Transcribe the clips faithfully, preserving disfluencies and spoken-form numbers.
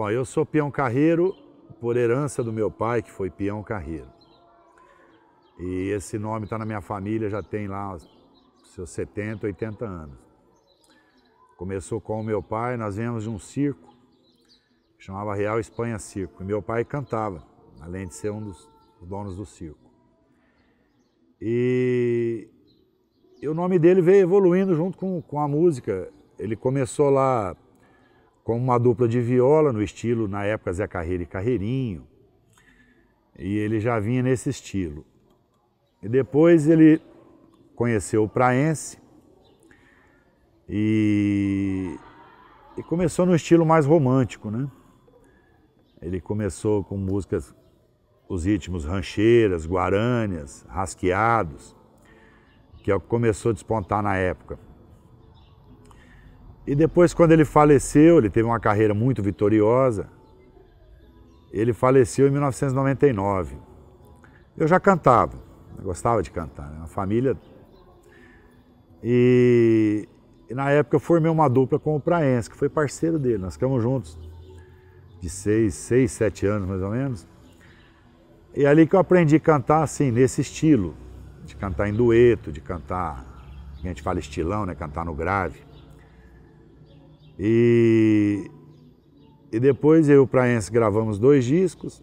Bom, eu sou peão carreiro por herança do meu pai, que foi peão carreiro. E esse nome está na minha família, já tem lá seus setenta, oitenta anos. Começou com o meu pai, nós viemos de um circo, que chamava Real Espanha Circo. E meu pai cantava, além de ser um dos donos do circo. E, e o nome dele veio evoluindo junto com, com a música. Ele começou lá com uma dupla de viola, no estilo, na época, Zé Carreiro e Carreirinho. E ele já vinha nesse estilo. E depois ele conheceu o praense e, e começou no estilo mais romântico, né? Ele começou com músicas, os ritmos rancheiras, guarâneas, rasqueados, que é o que começou a despontar na época. E depois, quando ele faleceu, ele teve uma carreira muito vitoriosa, ele faleceu em mil novecentos e noventa e nove. Eu já cantava, eu gostava de cantar, né? A família... E, e na época eu formei uma dupla com o praense, que foi parceiro dele, nós ficamos juntos de seis, seis, sete anos mais ou menos. E é ali que eu aprendi a cantar assim, nesse estilo, de cantar em dueto, de cantar, a gente fala estilão, né? Cantar no grave. E, e depois eu e o praense gravamos dois discos.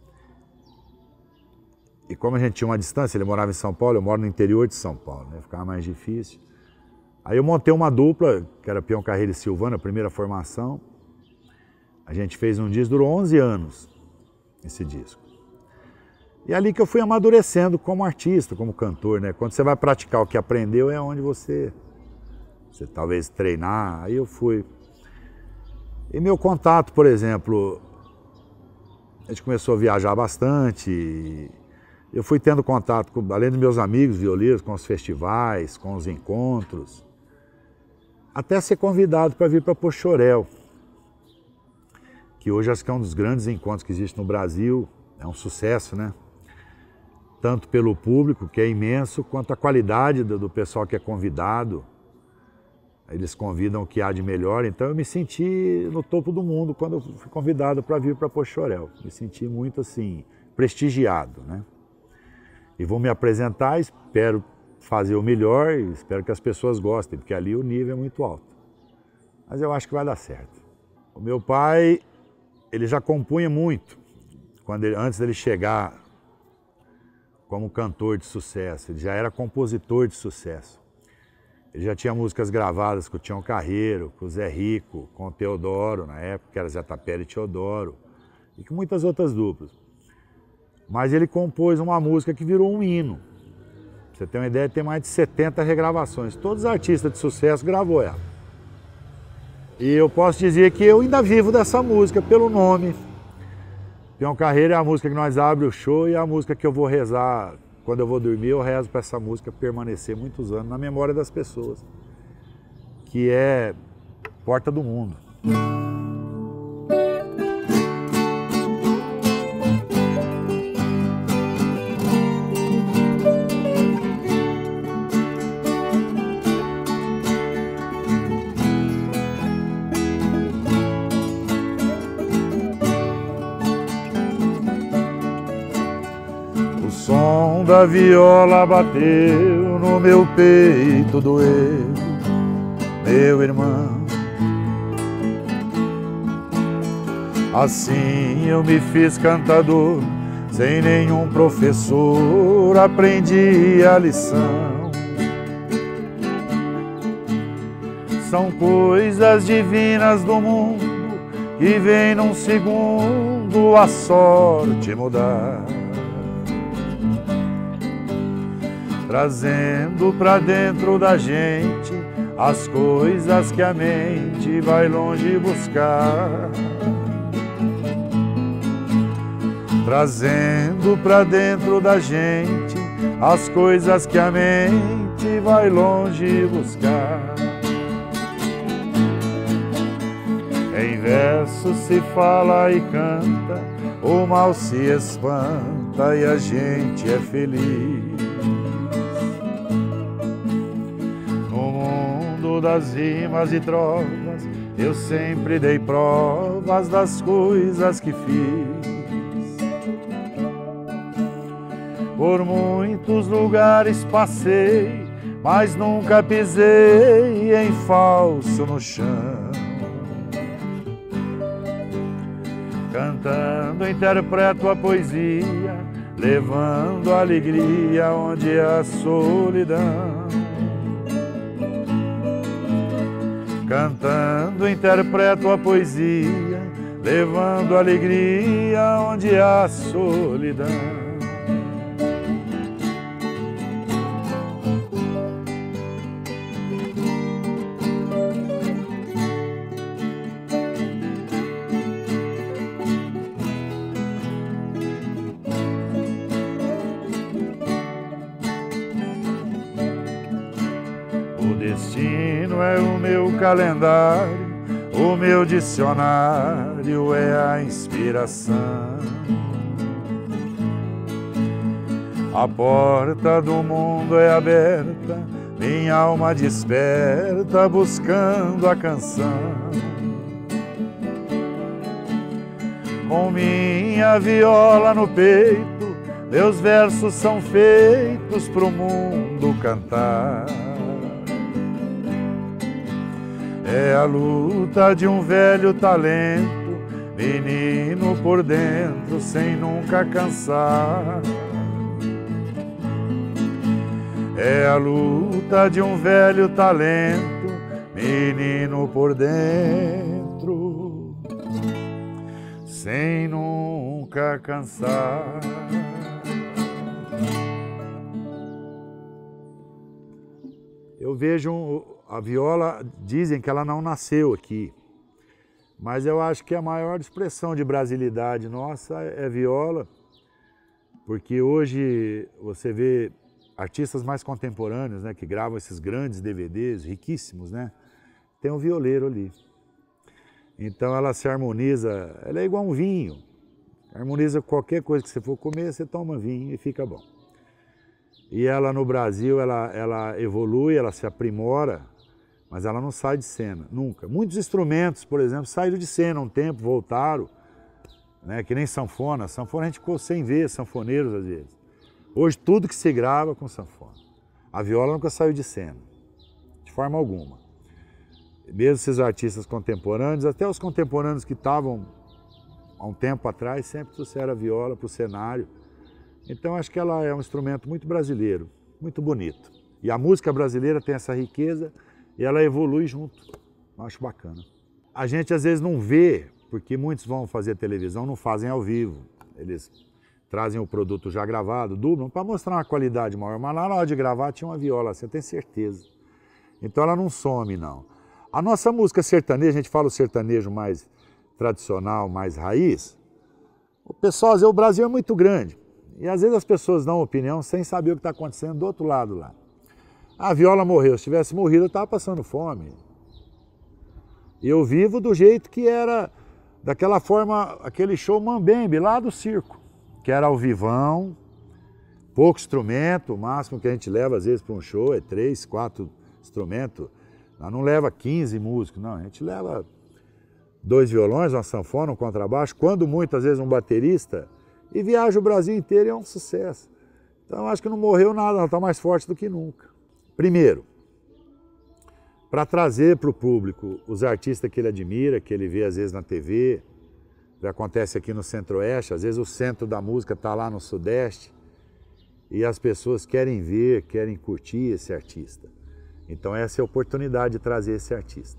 E como a gente tinha uma distância, ele morava em São Paulo, eu moro no interior de São Paulo, né? Ficava mais difícil. Aí eu montei uma dupla, que era Peão Carreiro e Silvano, a primeira formação. A gente fez um disco, durou onze anos, esse disco. E é ali que eu fui amadurecendo como artista, como cantor, né? Quando você vai praticar o que aprendeu, é onde você, você talvez treinar, aí eu fui. E meu contato, por exemplo, a gente começou a viajar bastante, eu fui tendo contato, com, além dos meus amigos violeiros, com os festivais, com os encontros, até ser convidado para vir para Pochorel, que hoje acho que é um dos grandes encontros que existe no Brasil, é um sucesso, né? Tanto pelo público, que é imenso, quanto a qualidade do, do pessoal que é convidado. Eles convidam o que há de melhor, então eu me senti no topo do mundo quando eu fui convidado para vir para Pochorel. Me senti muito assim, prestigiado, né? E vou me apresentar, espero fazer o melhor e espero que as pessoas gostem, porque ali o nível é muito alto. Mas eu acho que vai dar certo. O meu pai, ele já compunha muito, quando ele, antes dele chegar como cantor de sucesso, ele já era compositor de sucesso. Ele já tinha músicas gravadas com o Tião Carreiro, com o Zé Rico, com o Teodoro, na época, que era Zé Tapera e Teodoro, e com muitas outras duplas. Mas ele compôs uma música que virou um hino. Pra você ter uma ideia, tem mais de setenta regravações. Todos os artistas de sucesso gravou ela. E eu posso dizer que eu ainda vivo dessa música, pelo nome. Peão Carreiro é a música que nós abrimos o show e é a música que eu vou rezar. Quando eu vou dormir, eu rezo para essa música permanecer muitos anos na memória das pessoas. Que é Porta do Mundo. O som da viola bateu no meu peito, doeu, meu irmão. Assim eu me fiz cantador, sem nenhum professor, aprendi a lição. São coisas divinas do mundo que vem num segundo a sorte mudar, trazendo pra dentro da gente as coisas que a mente vai longe buscar. Trazendo pra dentro da gente as coisas que a mente vai longe buscar. Em verso se fala e canta, o mal se espanta e a gente é feliz. No mundo das rimas e trovas, eu sempre dei provas das coisas que fiz. Por muitos lugares passei, mas nunca pisei em falso no chão. Cantando interpreto a poesia, levando alegria onde há solidão. Cantando interpreto a poesia, levando alegria onde há solidão. O destino é o meu calendário, o meu dicionário é a inspiração. A porta do mundo é aberta, minha alma desperta buscando a canção. Com minha viola no peito, meus versos são feitos pro mundo cantar. É a luta de um velho talento, menino por dentro, sem nunca cansar. É a luta de um velho talento, menino por dentro, sem nunca cansar. Eu vejo a viola, dizem que ela não nasceu aqui, mas eu acho que a maior expressão de brasilidade nossa é viola, porque hoje você vê artistas mais contemporâneos, né, que gravam esses grandes D V Ds, riquíssimos, né? Tem um violeiro ali. Então ela se harmoniza, ela é igual um vinho. Harmoniza qualquer coisa que você for comer, você toma vinho e fica bom. E ela no Brasil, ela, ela evolui, ela se aprimora, mas ela não sai de cena, nunca. Muitos instrumentos, por exemplo, saíram de cena um tempo, voltaram, né, que nem sanfona. Sanfona a gente ficou sem ver sanfoneiros às vezes. Hoje tudo que se grava com sanfona. A viola nunca saiu de cena, de forma alguma. Mesmo esses artistas contemporâneos, até os contemporâneos que estavam há um tempo atrás, sempre trouxeram a viola para o cenário. Então acho que ela é um instrumento muito brasileiro, muito bonito. E a música brasileira tem essa riqueza e ela evolui junto. Eu acho bacana. A gente às vezes não vê, porque muitos vão fazer televisão, não fazem ao vivo. Eles trazem o produto já gravado, dublam, para mostrar uma qualidade maior. Mas lá na hora de gravar tinha uma viola, você tem certeza. Então ela não some, não. A nossa música sertaneja, a gente fala o sertanejo mais tradicional, mais raiz. O pessoal, às vezes, o Brasil é muito grande. E às vezes as pessoas dão opinião sem saber o que está acontecendo do outro lado lá. A viola morreu, se tivesse morrido eu estava passando fome. E eu vivo do jeito que era, daquela forma, aquele show mambembe lá do circo, que era ao vivão, pouco instrumento, o máximo que a gente leva às vezes para um show é três, quatro instrumentos. Nós não leva quinze músicos, não, a gente leva dois violões, uma sanfona, um contrabaixo, quando muito, às vezes um baterista, e viaja o Brasil inteiro e é um sucesso. Então acho que não morreu nada, ela está mais forte do que nunca. Primeiro, para trazer para o público os artistas que ele admira, que ele vê às vezes na T V, que acontece aqui no Centro-Oeste, às vezes o centro da música está lá no Sudeste, e as pessoas querem ver, querem curtir esse artista. Então essa é a oportunidade de trazer esse artista.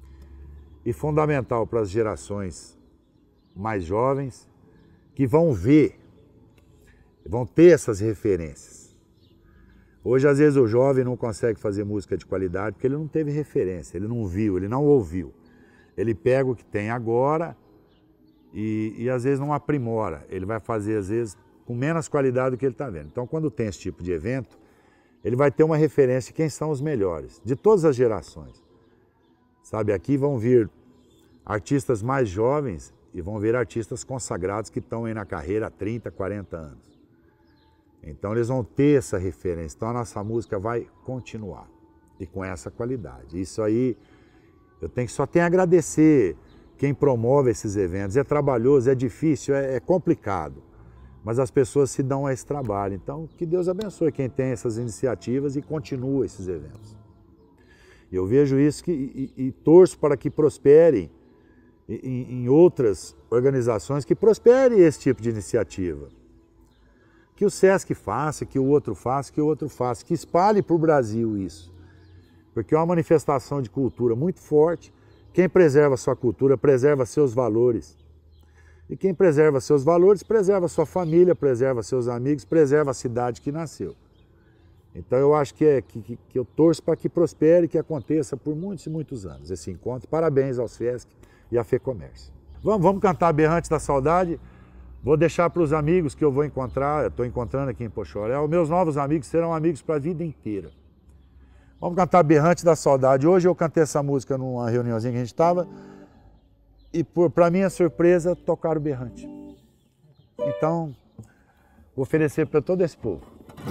E fundamental para as gerações mais jovens, que vão ver, vão ter essas referências. Hoje, às vezes, o jovem não consegue fazer música de qualidade porque ele não teve referência, ele não viu, ele não ouviu. Ele pega o que tem agora e, e às vezes, não aprimora. Ele vai fazer, às vezes, com menos qualidade do que ele está vendo. Então, quando tem esse tipo de evento, ele vai ter uma referência de quem são os melhores, de todas as gerações. Sabe, aqui vão vir artistas mais jovens e vão ver artistas consagrados que estão aí na carreira há trinta, quarenta anos. Então eles vão ter essa referência. Então a nossa música vai continuar e com essa qualidade. Isso aí Eu tenho que só tenho a agradecer quem promove esses eventos. É trabalhoso, é difícil, é, é complicado, mas as pessoas se dão a esse trabalho. Então, que Deus abençoe quem tem essas iniciativas e continua esses eventos. Eu vejo isso que, e, e torço para que prospere em, em outras organizações, que prospere esse tipo de iniciativa. Que o Sesc faça, que o outro faça, que o outro faça, que espalhe para o Brasil isso. Porque é uma manifestação de cultura muito forte. Quem preserva sua cultura, preserva seus valores. E quem preserva seus valores, preserva sua família, preserva seus amigos, preserva a cidade que nasceu. Então eu acho que, é, que, que eu torço para que prospere, que aconteça por muitos e muitos anos esse encontro. Parabéns aos Sesc e à FEComércio. Vamos, vamos cantar Berrante da Saudade. Vou deixar para os amigos que eu vou encontrar, eu estou encontrando aqui em Poxoréu, meus novos amigos serão amigos para a vida inteira. Vamos cantar Berrante da Saudade. Hoje eu cantei essa música numa reuniãozinha que a gente estava e, para minha surpresa, tocaram Berrante. Então, vou oferecer para todo esse povo.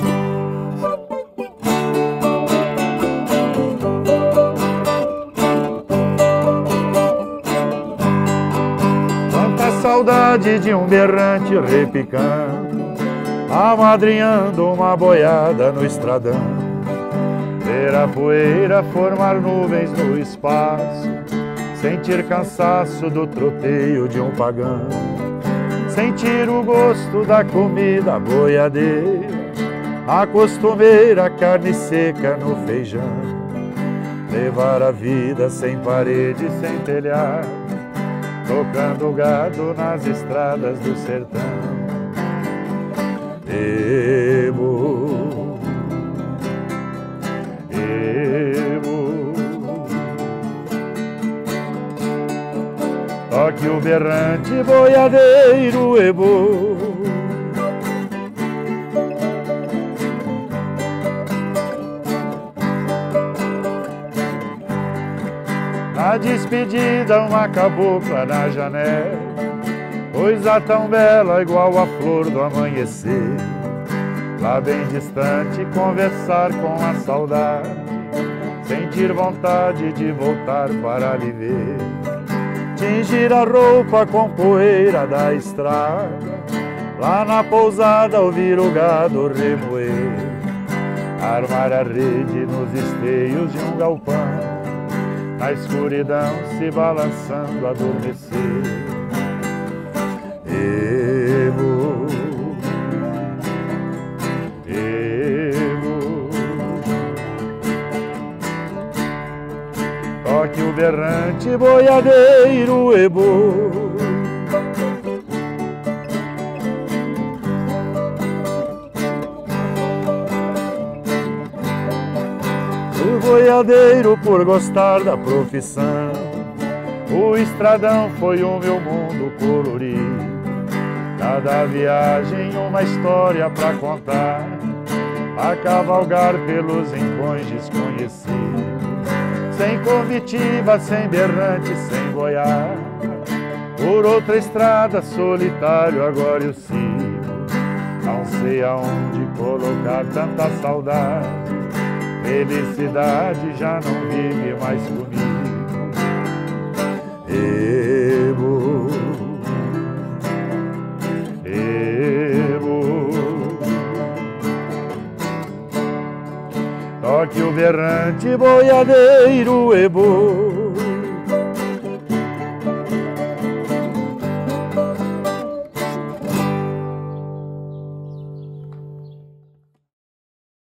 Quanta saudade de um berrante repicando, amadrinhando uma boiada no estradão. Ver a poeira formar nuvens no espaço, sentir cansaço do troteio de um pagão, sentir o gosto da comida boiadeira, a costumeira carne seca no feijão, levar a vida sem parede, sem telhado, tocando gado nas estradas do sertão. Emo, toque o berrante boiadeiro ebo. Na despedida uma cabocla na janela, coisa tão bela igual a flor do amanhecer. Lá bem distante conversar com a saudade, sentir vontade de voltar para lhe ver. Tingir a roupa com poeira da estrada, lá na pousada ouvir o gado remoer. Armar a rede nos esteios de um galpão, na escuridão se balançando adormecer. Emo, emo, toque o berrante boiadeiro ebo. O boiadeiro por gostar da profissão, o estradão foi o meu mundo colorido. Cada viagem uma história pra contar, a cavalgar pelos rincões desconhecidos. Sem comitiva, sem berrante, sem boiada, por outra estrada solitário agora eu sigo. Não sei aonde colocar tanta saudade, felicidade já não vive mais comigo. Emo, emo, toque o berrante boiadeiro ebo.